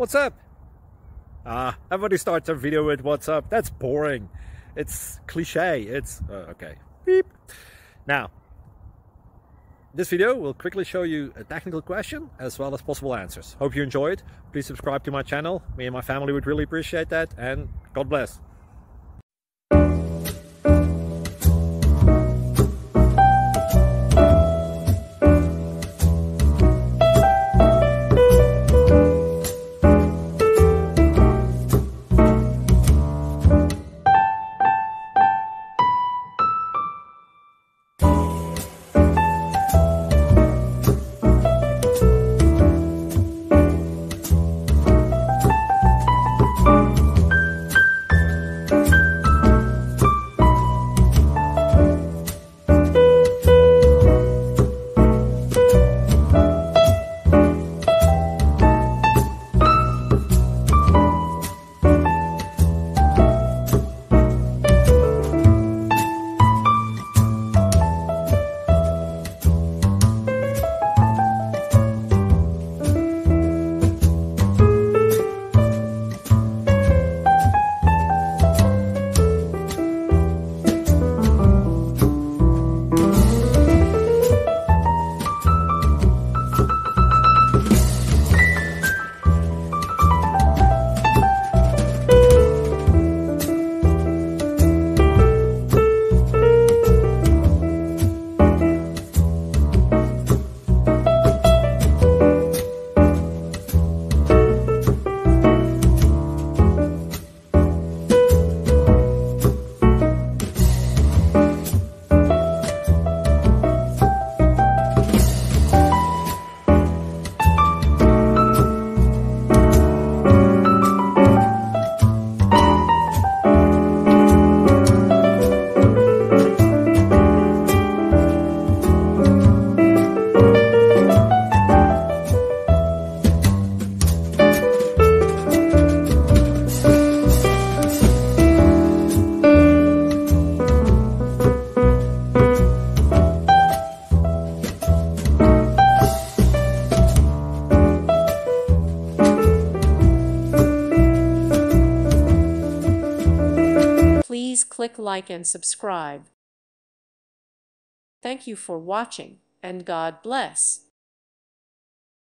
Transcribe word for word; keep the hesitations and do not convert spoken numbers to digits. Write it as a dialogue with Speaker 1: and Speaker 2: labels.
Speaker 1: What's up? Ah, everybody starts their video with what's up. That's boring. It's cliche. It's uh, okay. Beep. Now, this video will quickly show you a technical question as well as possible answers. Hope you enjoyed. Please subscribe to my channel. Me and my family would really appreciate that, and God bless.
Speaker 2: Please click like and subscribe. Thank you for watching, and God bless.